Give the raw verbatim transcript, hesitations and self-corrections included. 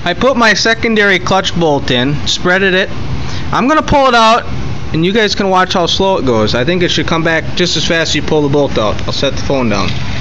I put my secondary clutch bolt in, spreaded it. I'm gonna pull it out, and you guys can watch how slow it goes. I think it should come back just as fast as you pull the bolt out. I'll set the phone down.